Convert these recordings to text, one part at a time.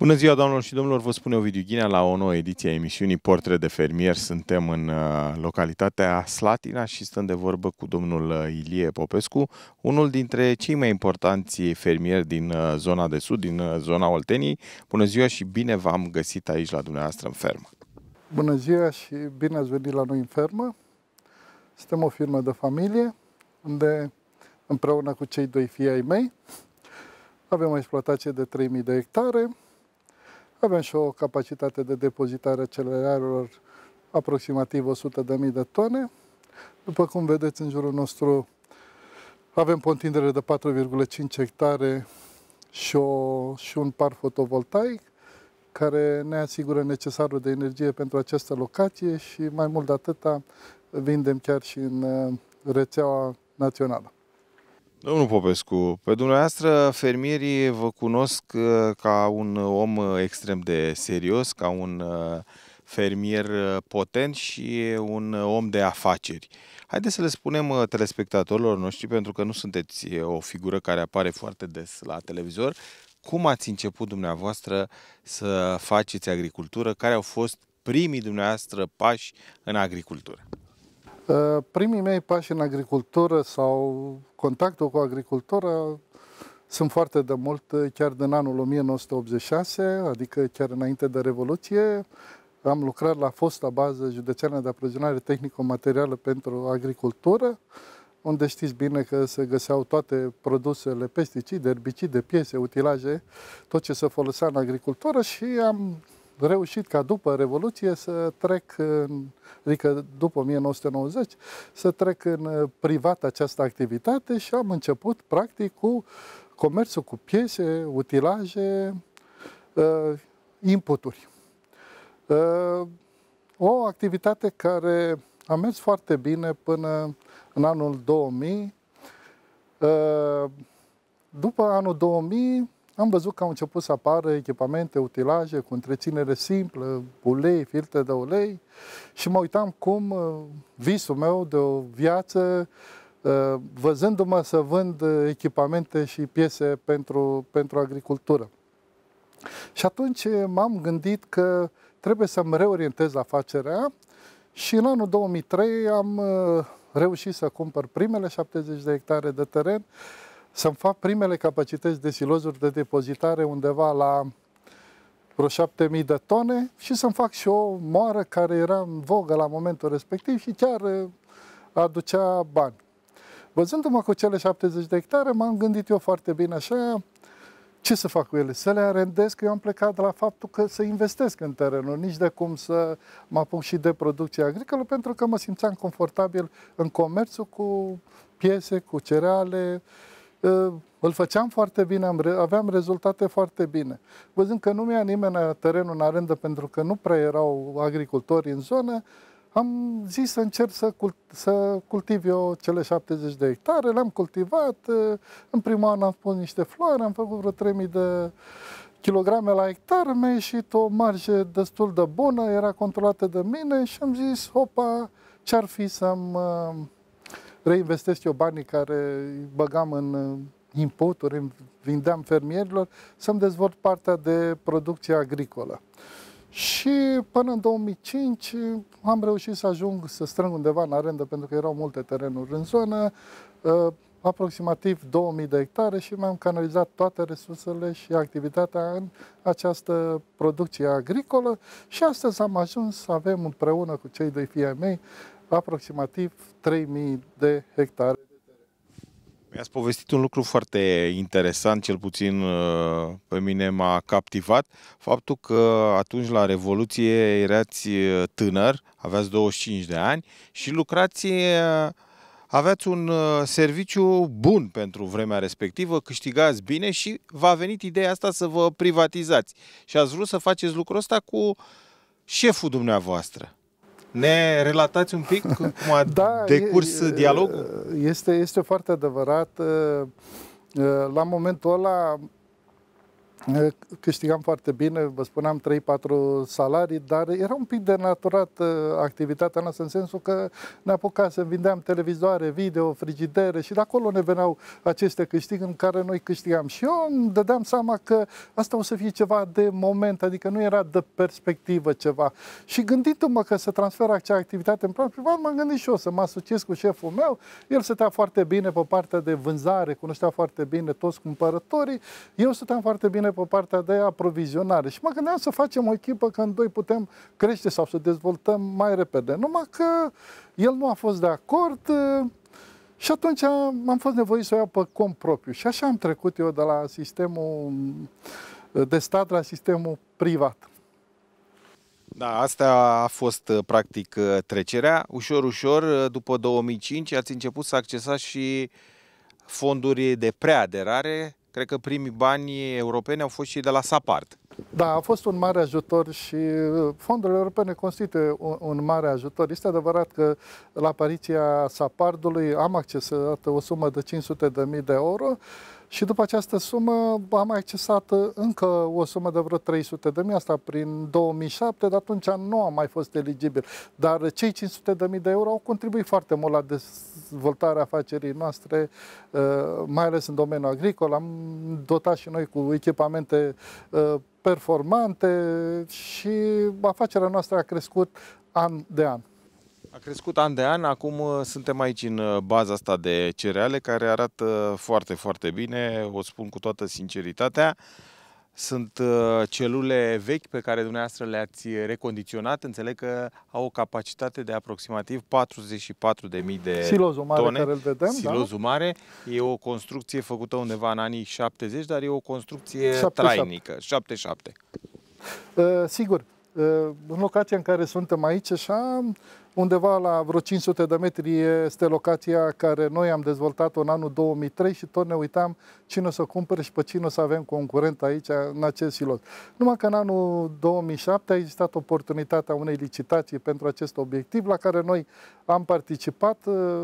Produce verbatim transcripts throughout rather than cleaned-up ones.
Bună ziua, doamnelor și domnilor, vă spune Ovidiu Ghinea la o nouă ediție a emisiunii Portret de fermier. Suntem în uh, localitatea Slatina și stăm de vorbă cu domnul uh, Ilie Popescu, unul dintre cei mai importanți fermieri din uh, zona de sud, din uh, zona Olteniei. Bună ziua și bine v-am găsit aici la dumneavoastră în fermă. Bună ziua și bine ați venit la noi în fermă. Suntem o firmă de familie, unde împreună cu cei doi fii ai mei avem o exploatație de trei mii de hectare. Avem și o capacitate de depozitare a cerealelor aproximativ o sută de mii de tone. După cum vedeți în jurul nostru, avem o întindere de patru virgulă cinci hectare și, o, și un parc fotovoltaic care ne asigură necesarul de energie pentru această locație și mai mult de atâta vindem chiar și în rețeaua națională. Domnul Popescu, pe dumneavoastră fermierii vă cunosc ca un om extrem de serios, ca un fermier potent și un om de afaceri. Haideți să le spunem telespectatorilor noștri, pentru că nu sunteți o figură care apare foarte des la televizor, cum ați început dumneavoastră să faceți agricultură, care au fost primii dumneavoastră pași în agricultură? Primii mei pași în agricultură sau contactul cu agricultura sunt foarte de mult, chiar din anul o mie nouă sute optzeci și șase, adică chiar înainte de Revoluție. Am lucrat la fosta bază județeană de aprovizionare tehnico-materială pentru agricultură, unde știți bine că se găseau toate produsele, pesticide, erbicide, piese, utilaje, tot ce se folosea în agricultură și am reușit ca după Revoluție să trec, în, adică după o mie nouă sute nouăzeci, să trec în privat această activitate și am început practic cu comerțul cu piese, utilaje, uh, inputuri. Uh, o activitate care a mers foarte bine până în anul două mii. Uh, după anul două mii am văzut că au început să apară echipamente, utilaje cu întreținere simplă, ulei, filtre de ulei și mă uitam cum visul meu de o viață, văzându-mă să vând echipamente și piese pentru, pentru agricultură. Și atunci m-am gândit că trebuie să-mi reorientez afacerea și în anul două mii trei am reușit să cumpăr primele șaptezeci de hectare de teren, să-mi fac primele capacități de silozuri de depozitare undeva la vreo șapte mii de tone și să-mi fac și o moară care era în vogă la momentul respectiv și chiar aducea bani. Văzându-mă cu cele șaptezeci de hectare, m-am gândit eu foarte bine așa, ce să fac cu ele? Să le arendez, că eu am plecat de la faptul că să investesc în terenul, nici de cum să mă apuc și de producție agricolă, pentru că mă simțeam confortabil în comerțul cu piese, cu cereale. Îl făceam foarte bine, aveam rezultate foarte bine. Văzând că nu mi-a nimeni terenul în arendă pentru că nu prea erau agricultori în zonă, am zis să încerc să, cult să cultiv eu cele șaptezeci de hectare, le-am cultivat, în primul an am pus niște floare, am făcut vreo trei mii de kilograme la hectar, mi-a ieșit o marjă destul de bună, era controlată de mine și am zis, opa, ce-ar fi să-mi reinvestesc eu banii care îi băgam în inputuri, vindeam fermierilor, să-mi dezvolt partea de producție agricolă. Și până în două mii cinci am reușit să ajung să strâng undeva în arendă, pentru că erau multe terenuri în zonă, aproximativ două mii de hectare și mi-am canalizat toate resursele și activitatea în această producție agricolă și astăzi am ajuns să avem împreună cu cei doi fii ai mei aproximativ trei mii de hectare. Mi-ați povestit un lucru foarte interesant, cel puțin pe mine m-a captivat, faptul că atunci la Revoluție erați tânăr, aveați douăzeci și cinci de ani și lucrați, aveați un serviciu bun pentru vremea respectivă, câștigați bine și v-a venit ideea asta să vă privatizați și ați vrut să faceți lucrul ăsta cu șeful dumneavoastră. Ne relatați un pic cum a da, decurs e, dialogul? Este, este foarte adevărat. La momentul ăla Câștigam foarte bine, vă spuneam trei patru salarii, dar era un pic denaturat activitatea noastră în sensul că ne apucasem, vindeam televizoare, video, frigidere și de acolo ne veneau aceste câștiguri în care noi câștigam. Și eu îmi dădeam seama că asta o să fie ceva de moment, adică nu era de perspectivă ceva. Și gândindu-mă că să transfer acea activitate în plan privat, m-am gândit și eu să mă asociez cu șeful meu. El stătea foarte bine pe partea de vânzare, cunoștea foarte bine toți cumpărătorii, eu stăteam foarte bine pe partea de aprovizionare și mă gândeam să facem o echipă că în doi putem crește sau să dezvoltăm mai repede. Numai că el nu a fost de acord și atunci am fost nevoit să o iau pe cont propriu. Și așa am trecut eu de la sistemul de stat la sistemul privat. Da, asta a fost practic trecerea. Ușor, ușor, după două mii cinci, ați început să accesați și fonduri de preaderare. Cred că primii bani europeni au fost și de la SAPARD. Da, a fost un mare ajutor și fondurile europene constituie un, un mare ajutor. Este adevărat că la apariția SAPARD-ului am accesat o sumă de cinci sute de mii de euro și după această sumă am accesat încă o sumă de vreo trei sute de mii, asta prin două mii șapte, de atunci nu am mai fost eligibil. Dar cei cinci sute de mii de euro au contribuit foarte mult la dezvoltarea afacerii noastre, mai ales în domeniul agricol. Am dotat și noi cu echipamente performante și afacerea noastră a crescut an de an. A crescut an de an, acum suntem aici în baza asta de cereale care arată foarte, foarte bine, o spun cu toată sinceritatea. Sunt celule vechi pe care dumneavoastră le-ați recondiționat, înțeleg că au o capacitate de aproximativ patruzeci și patru de mii de Silozul mare tone. care îl vedem, Silozul da? mare e o construcție făcută undeva în anii șaptezeci, dar e o construcție șaptezeci și șapte. trainică, șaptezeci și șapte. Uh, sigur, uh, în locația în care suntem aici, așa, undeva la vreo cinci sute de metri este locația care noi am dezvoltat-o în anul două mii trei și tot ne uitam cine o să cumpere și pe cine o să avem concurent aici în acest silos. Numai că în anul două mii șapte a existat oportunitatea unei licitații pentru acest obiectiv la care noi am participat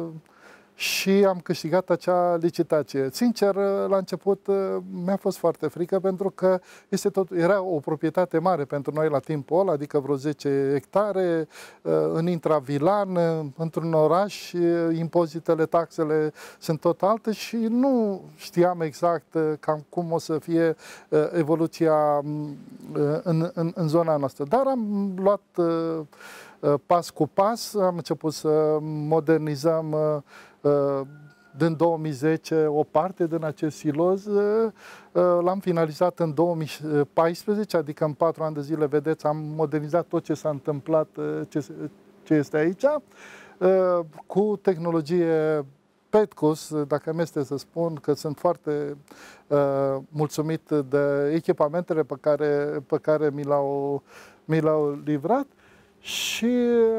și am câștigat acea licitație. Sincer, la început mi-a fost foarte frică pentru că este tot, era o proprietate mare pentru noi la timpul ăla, adică vreo zece hectare, în intravilan, într-un oraș, impozitele, taxele sunt tot alte și nu știam exact cam cum o să fie evoluția în, în, în zona noastră. Dar am luat pas cu pas, am început să modernizăm din două mii zece o parte din acest siloz, l-am finalizat în două mii paisprezece, adică în patru ani de zile, vedeți, am modernizat tot ce s-a întâmplat, ce, ce este aici, cu tehnologie Petcus, dacă mi este să spun că sunt foarte uh, mulțumit de echipamentele pe care, pe care mi le-au mi le-au livrat și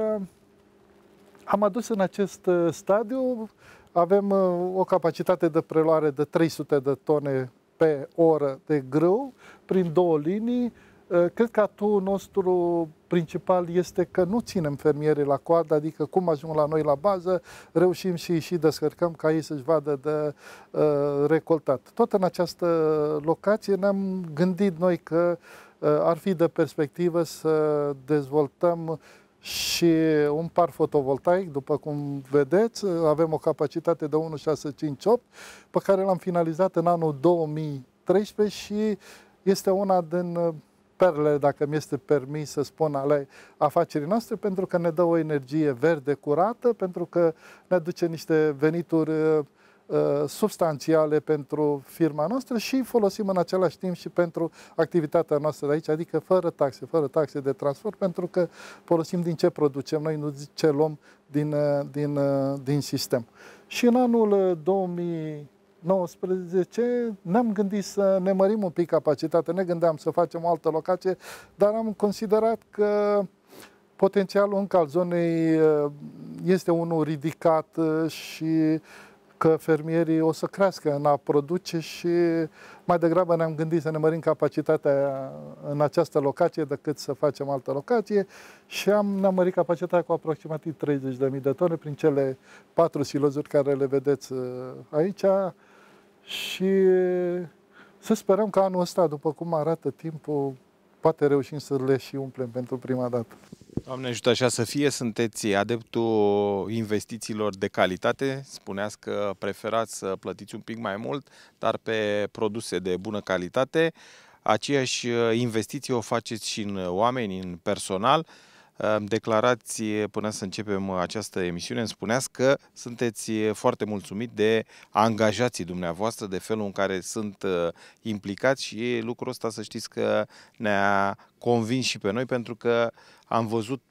am adus în acest stadiu, avem o capacitate de preluare de trei sute de tone pe oră de grâu, prin două linii. Cred că atul nostru principal este că nu ținem fermierii la coadă, adică cum ajung la noi la bază, reușim și și descărcăm ca ei să-și vadă de uh, recoltat. Tot în această locație ne-am gândit noi că uh, ar fi de perspectivă să dezvoltăm și un parc fotovoltaic, după cum vedeți, avem o capacitate de unu virgulă șase cinci opt, pe care l-am finalizat în anul două mii treisprezece și este una din perle, dacă mi este permis să spun, ale afacerii noastre, pentru că ne dă o energie verde curată, pentru că ne aduce niște venituri uh, substanțiale pentru firma noastră și folosim în același timp și pentru activitatea noastră de aici, adică fără taxe, fără taxe de transport, pentru că folosim din ce producem noi, nu ce luăm din, din, din sistem. Și în anul două mii nouăsprezece ne-am gândit să ne mărim un pic capacitatea, ne gândeam să facem o altă locație, dar am considerat că potențialul încă al zonei este unul ridicat și că fermierii o să crească în a produce și mai degrabă ne-am gândit să ne mărim capacitatea în această locație decât să facem altă locație și am, ne-am mărit capacitatea cu aproximativ treizeci de mii de tone prin cele patru silozuri care le vedeți aici și să sperăm că anul ăsta, după cum arată timpul, poate reușim să le și umplem pentru prima dată. Doamne ajută, așa să fie. Sunteți adeptul investițiilor de calitate. Spuneați că preferați să plătiți un pic mai mult, dar pe produse de bună calitate. Aceeași investiție o faceți și în oameni, în personal. Declarați până să începem această emisiune, îmi spuneați că sunteți foarte mulțumit de angajații dumneavoastră, de felul în care sunt implicați și lucrul ăsta să știți că ne-a convins și pe noi, pentru că am văzut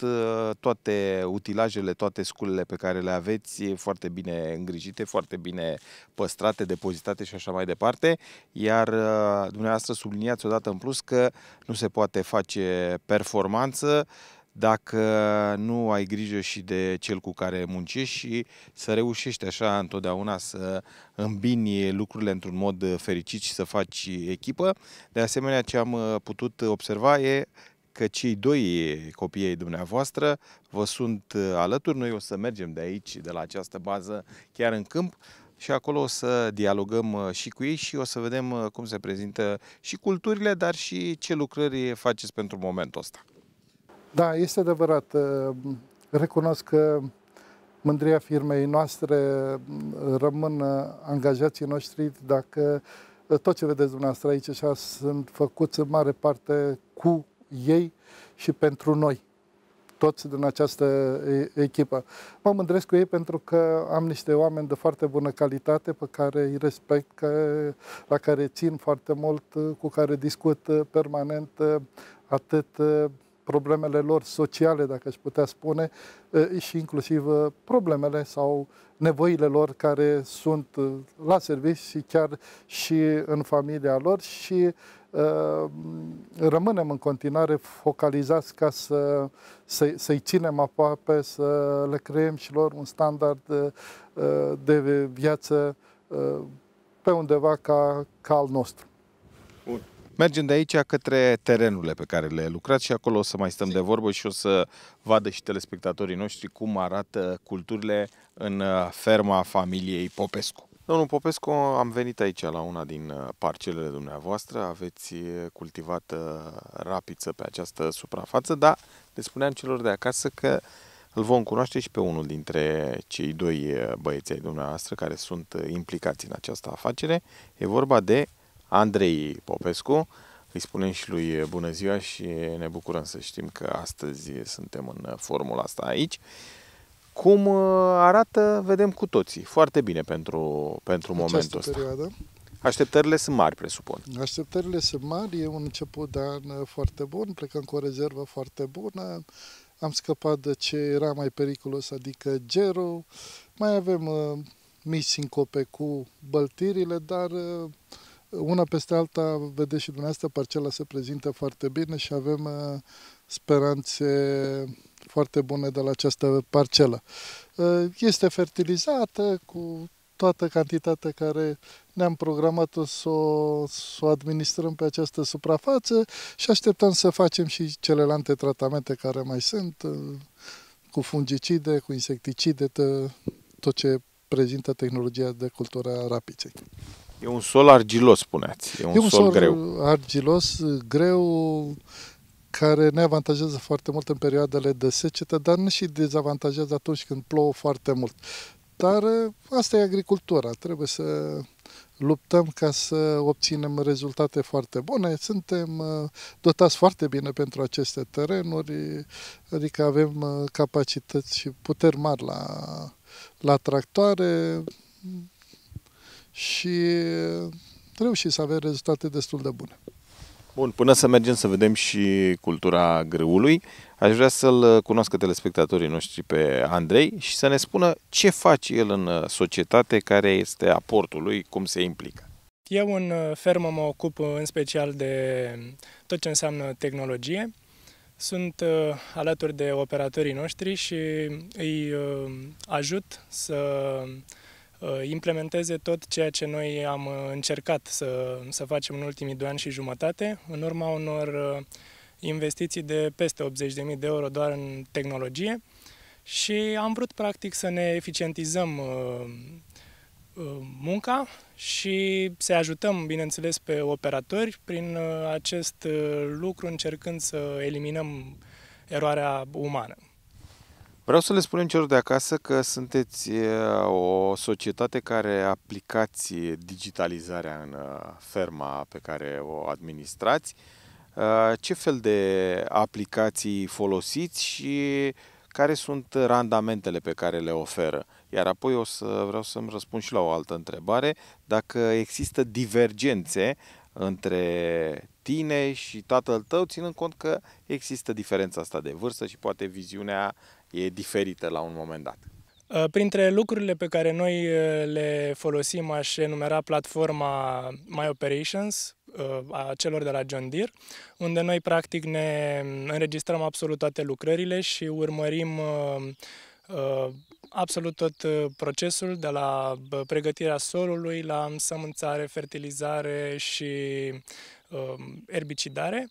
toate utilajele, toate sculele pe care le aveți foarte bine îngrijite, foarte bine păstrate, depozitate și așa mai departe, iar dumneavoastră subliniați odată în plus că nu se poate face performanță dacă nu ai grijă și de cel cu care muncești și să reușești așa întotdeauna să îmbini lucrurile într-un mod fericit și să faci echipă. De asemenea, ce am putut observa e că cei doi copii ai dumneavoastră vă sunt alături. Noi o să mergem de aici, de la această bază, chiar în câmp, și acolo o să dialogăm și cu ei și o să vedem cum se prezintă și culturile, dar și ce lucrări faceți pentru momentul ăsta. Da, este adevărat. Recunosc că mândria firmei noastre rămân angajații noștri dacă tot ce vedeți dumneavoastră aici așa sunt făcuți în mare parte cu ei și pentru noi, toți din această echipă. Mă mândresc cu ei pentru că am niște oameni de foarte bună calitate pe care îi respect, că, la care țin foarte mult, cu care discut permanent atât problemele lor sociale, dacă aș putea spune, și inclusiv problemele sau nevoile lor care sunt la serviciu și chiar și în familia lor și uh, rămânem în continuare focalizați ca să, să, să-i ținem aproape, să le creăm și lor un standard uh, de viață uh, pe undeva ca, ca al nostru. Bun. Mergem de aici către terenurile pe care le lucrați și acolo o să mai stăm de vorbă și o să vadă și telespectatorii noștri cum arată culturile în ferma familiei Popescu. Domnul Popescu, am venit aici la una din parcelele dumneavoastră, aveți cultivată rapiță pe această suprafață, dar le spuneam celor de acasă că îl vom cunoaște și pe unul dintre cei doi băieți ai dumneavoastră care sunt implicați în această afacere. E vorba de Andrei Popescu. Îi spunem și lui bună ziua și ne bucurăm să știm că astăzi suntem în formula asta aici. Cum arată, vedem cu toții, foarte bine pentru, pentru momentul ăsta. Perioadă. Așteptările sunt mari, presupun. Așteptările sunt mari, e un început de an foarte bun, plecăm cu o rezervă foarte bună, am scăpat de ce era mai periculos, adică gerul, mai avem uh, mici sincope cu băltirile, dar uh, una peste alta, vedeți și dumneavoastră, parcela se prezintă foarte bine și avem uh, speranțe foarte bune de la această parcelă. Uh, este fertilizată cu toată cantitatea care ne-am programat-o să o, să o administrăm pe această suprafață și așteptăm să facem și celelalte tratamente care mai sunt, uh, cu fungicide, cu insecticide, tot ce prezintă tehnologia de cultură a rapiței. E un sol argilos, spuneați. E un, e un sol, sol greu. argilos, greu, care ne avantajează foarte mult în perioadele de secetă, dar ne și dezavantajează atunci când plouă foarte mult. Dar asta e agricultura. Trebuie să luptăm ca să obținem rezultate foarte bune. Suntem dotați foarte bine pentru aceste terenuri, adică avem capacități și puteri mari la, la tractoare și reușim să avem rezultate destul de bune. Bun, până să mergem să vedem și cultura grâului, aș vrea să-l cunoască telespectatorii noștri pe Andrei și să ne spună ce face el în societate, care este aportul lui, cum se implică. Eu în fermă mă ocup în special de tot ce înseamnă tehnologie. Sunt alături de operatorii noștri și îi ajut să implementeze tot ceea ce noi am încercat să, să facem în ultimii doi ani și jumătate, în urma unor investiții de peste optzeci de mii de euro doar în tehnologie și am vrut practic să ne eficientizăm munca și să ajutăm, bineînțeles, pe operatori prin acest lucru, încercând să eliminăm eroarea umană. Vreau să le spunem celor de acasă că sunteți o societate care aplicați digitalizarea în ferma pe care o administrați. Ce fel de aplicații folosiți și care sunt randamentele pe care le oferă? Iar apoi o să vreau să-mi răspund și la o altă întrebare, dacă există divergențe între tine și tatăl tău, ținând cont că există diferența asta de vârstă și poate viziunea e diferită la un moment dat. Printre lucrurile pe care noi le folosim, aș enumera platforma My Operations a celor de la John Deere, unde noi practic ne înregistrăm absolut toate lucrările și urmărim absolut tot procesul, de la pregătirea solului, la însămânțare, fertilizare și erbicidare.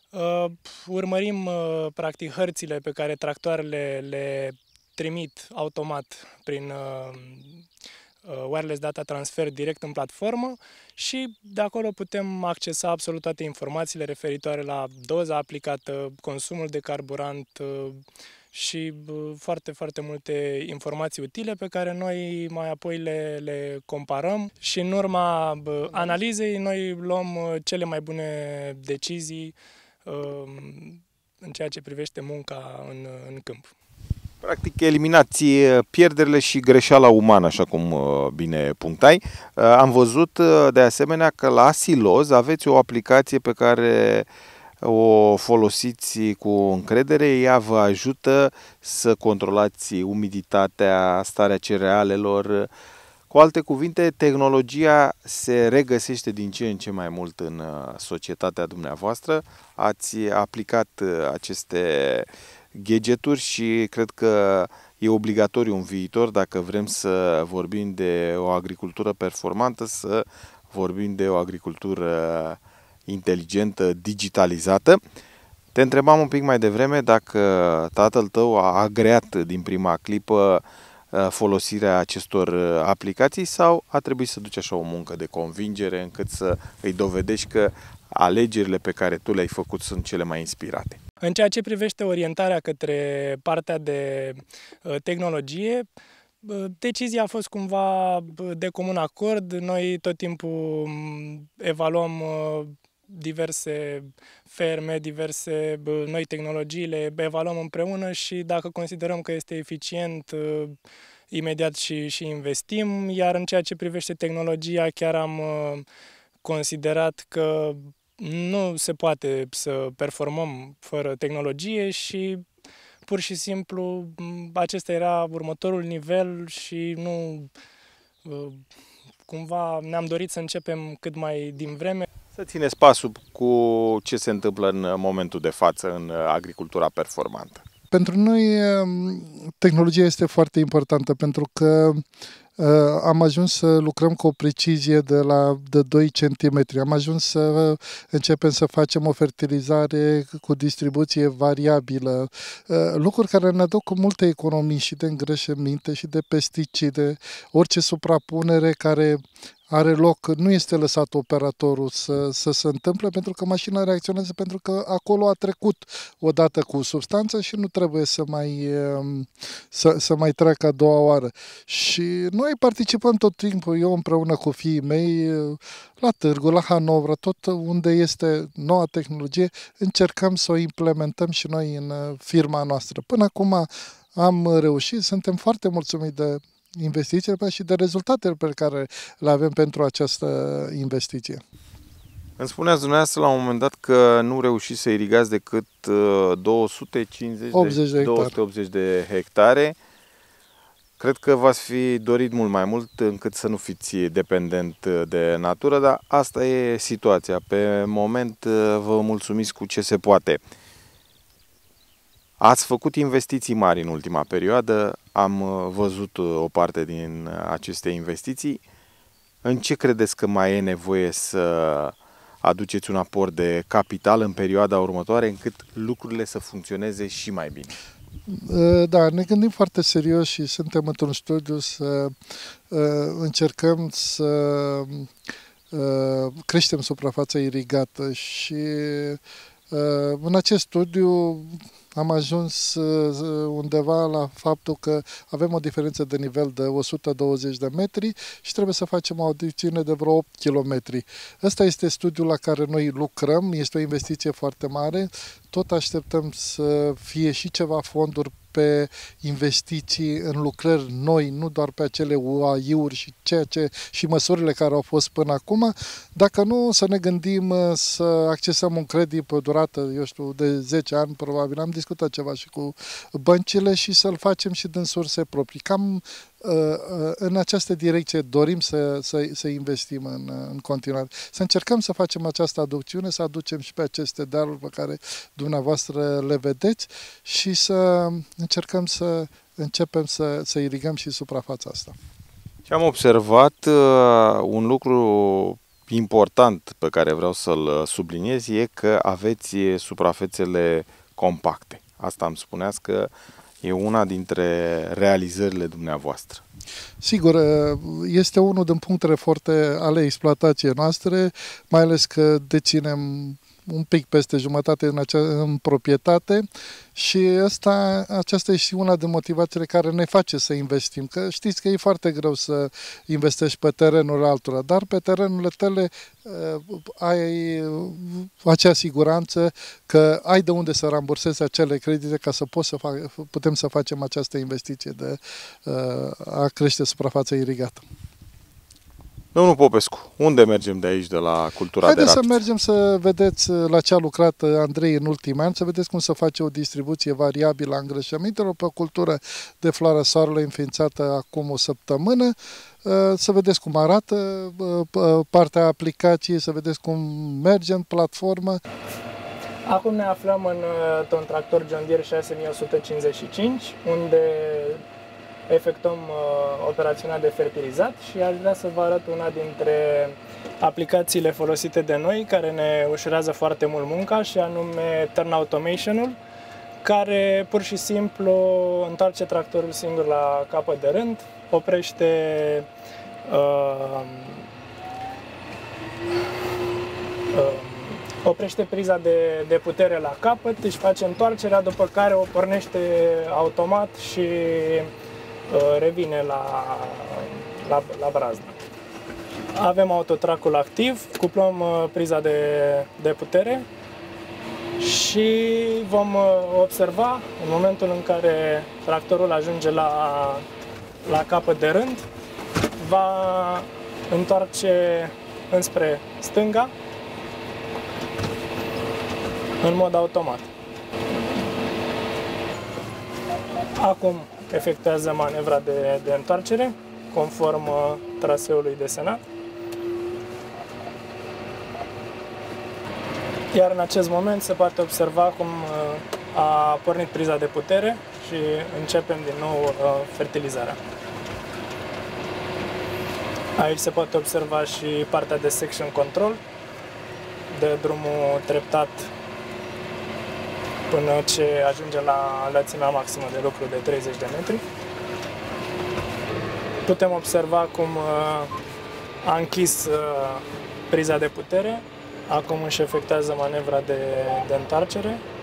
Urmărim practic hărțile pe care tractoarele le trimit automat prin uh, wireless data transfer direct în platformă și de acolo putem accesa absolut toate informațiile referitoare la doza aplicată, consumul de carburant uh, și uh, foarte, foarte multe informații utile pe care noi mai apoi le, le comparăm și în urma uh, analizei noi luăm uh, cele mai bune decizii uh, în ceea ce privește munca în, în câmp. Practic, eliminați pierderile și greșeala umană, așa cum bine punctai. Am văzut de asemenea că la Siloz aveți o aplicație pe care o folosiți cu încredere. Ea vă ajută să controlați umiditatea, starea cerealelor. Cu alte cuvinte, tehnologia se regăsește din ce în ce mai mult în societatea dumneavoastră. Ați aplicat aceste gadgeturi și cred că e obligatoriu în viitor, dacă vrem să vorbim de o agricultură performantă, să vorbim de o agricultură inteligentă, digitalizată. Te întrebam un pic mai devreme dacă tatăl tău a agreat din prima clipă folosirea acestor aplicații sau a trebuit să duci așa o muncă de convingere încât să îi dovedești că alegerile pe care tu le-ai făcut sunt cele mai inspirate. În ceea ce privește orientarea către partea de tehnologie, decizia a fost cumva de comun acord. Noi tot timpul evaluăm diverse ferme, diverse noi tehnologii, le evaluăm împreună și dacă considerăm că este eficient, imediat și, și investim. Iar în ceea ce privește tehnologia, chiar am considerat că nu se poate să performăm fără tehnologie și pur și simplu acesta era următorul nivel și nu cumva ne-am dorit să începem cât mai din vreme. Să țineți pasul cu ce se întâmplă în momentul de față în agricultura performantă. Pentru noi tehnologia este foarte importantă pentru că am ajuns să lucrăm cu o precizie de la de doi centimetri. Am ajuns să începem să facem o fertilizare cu distribuție variabilă, lucruri care ne aduc cu multe economii și de îngrășăminte și de pesticide, orice suprapunere care are loc, nu este lăsat operatorul să, să se întâmple pentru că mașina reacționează pentru că acolo a trecut odată cu substanță și nu trebuie să mai, să, să mai treacă a doua oară. Și noi participăm tot timpul, eu împreună cu fiii mei, la târgul, la Hanovra, tot unde este noua tehnologie, încercăm să o implementăm și noi în firma noastră. Până acum am reușit, suntem foarte mulțumiți de investițiile și de rezultatele pe care le avem pentru această investiție. Îmi spuneați dumneavoastră la un moment dat că nu reușiți să irigați decât două sute cincizeci de două sute optzeci de hectare. Cred că v-ați fi dorit mult mai mult încât să nu fiți dependent de natură, dar asta e situația. Pe moment vă mulțumiți cu ce se poate. Ați făcut investiții mari în ultima perioadă, am văzut o parte din aceste investiții. În ce credeți că mai e nevoie să aduceți un aport de capital în perioada următoare încât lucrurile să funcționeze și mai bine? Da, ne gândim foarte serios și suntem într-un studiu să încercăm să creștem suprafața irigată și în acest studiu am ajuns undeva la faptul că avem o diferență de nivel de o sută douăzeci de metri și trebuie să facem o adâncime de vreo opt kilometri. Ăsta este studiul la care noi lucrăm, este o investiție foarte mare, tot așteptăm să fie și ceva fonduri pe investiții în lucrări noi, nu doar pe acele U A I-uri și, ceea ce, și măsurile care au fost până acum. Dacă nu, să ne gândim să accesăm un credit pe o durată, eu știu, de zece ani, probabil. Am discutat ceva și cu băncile și să-l facem și din surse proprii. Cam în această direcție dorim să, să, să investim în, în continuare. Să încercăm să facem această aducțiune, să aducem și pe aceste dealuri pe care dumneavoastră le vedeți și să încercăm să începem să, să irigăm și suprafața asta. Și am observat uh, un lucru important pe care vreau să-l subliniez, e că aveți suprafețele compacte. Asta îmi spuneați că e una dintre realizările dumneavoastră. Sigur, este unul din punctele forte ale exploatației noastre, mai ales că deținem un pic peste jumătate în, acea, în proprietate și asta, aceasta este și una din motivațiile care ne face să investim. Că știți că e foarte greu să investești pe terenul altora, dar pe terenurile tale uh, ai acea siguranță că ai de unde să rambursezi acele credite ca să poți să fac, putem să facem această investiție de uh, a crește suprafața irigată. Domnul Popescu, unde mergem de aici, de la cultura Haideți de rapid? să mergem să vedeți la ce a lucrat Andrei în ultimii ani, să vedeți cum se face o distribuție variabilă a îngrășămintelor pe o cultură de floarea soarelui înființată acum o săptămână, să vedeți cum arată partea aplicației, să vedeți cum merge în platformă. Acum ne aflăm într-un tractor John Deere șase mii o sută cincizeci și cinci, unde efectuăm uh, operațiunea de fertilizat și aș vrea să vă arăt una dintre aplicațiile folosite de noi care ne ușurează foarte mult munca și anume Turn Automation-ul, care pur și simplu întoarce tractorul singur la capăt de rând, oprește uh, uh, oprește priza de, de putere la capăt, își face întoarcerea, după care o pornește automat și revine la, la, la brazdă. Avem autotracul activ, cuplăm priza de, de putere și vom observa în momentul în care tractorul ajunge la, la capăt de rând, va întoarce înspre stânga în mod automat. Acum efectuează manevra de, de întoarcere, conform uh, traseului desenat. Iar în acest moment se poate observa cum uh, a pornit priza de putere și începem din nou uh, fertilizarea. Aici se poate observa și partea de section control, de drumul treptat până ce ajunge la lățimea maximă de lucru de treizeci de metri. Putem observa cum a închis priza de putere, acum își efectuează manevra de, de întoarcere